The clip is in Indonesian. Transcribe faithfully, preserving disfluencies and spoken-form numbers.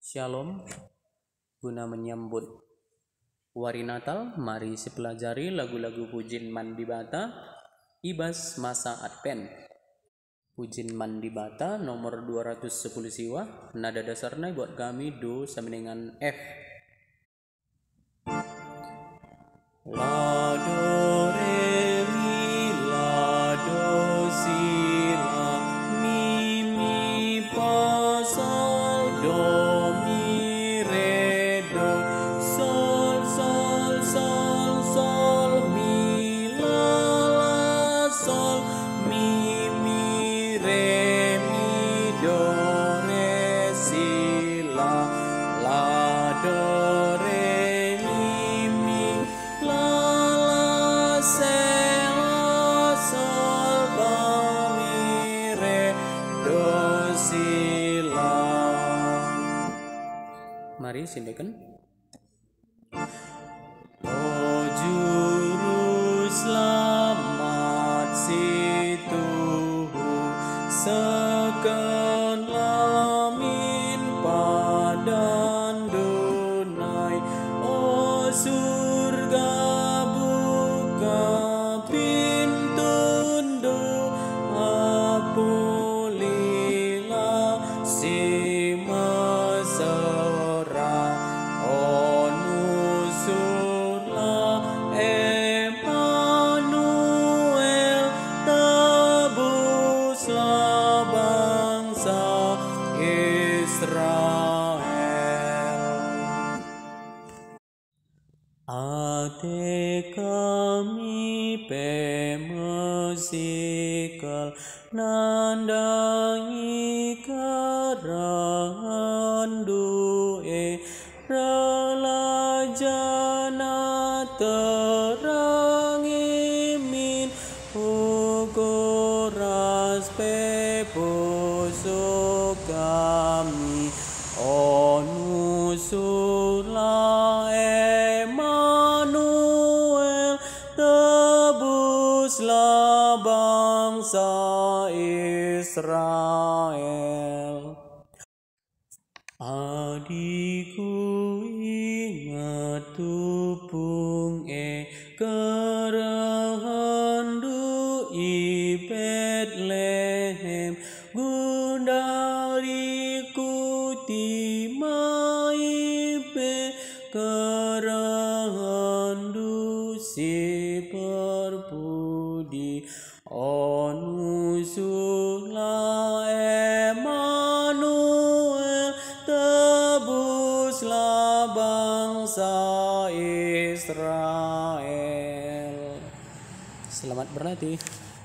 Shalom, guna menyambut Wari Natal, mari sepelajari lagu-lagu Pujian Mandi Bata, Ibas Masa Advent. Pujian Mandi Bata nomor dua ratus sepuluh siwa, nada dasarnya buat kami Do sama dengan F. La do re mi la do si la mi mi fa sol do mi re do sol sol sol sol mi la la sol mi mi re mi do re si la la do re mi mi la la se la sol fa mi re do si la. Mari sindakan. Oh juru selamat situ sekan lamin padan dunai. Oh surga buka pintu apulila si mesra. Oh nusurlah Emmanuel, tebuslah bangsa Israel. Ate kami pemusikal nandangi karangan due relajana terangi min ukuras pepuso kami. Onusulah Emmanuel, tebuslah bangsa Israel. Adikku ingat tupung e kerahandu i Betlehem, gundariku timai pe kerahandu si perpudi. Onusulah Emmanuel, tebuslah bangsa Israel. Selamat berlatih.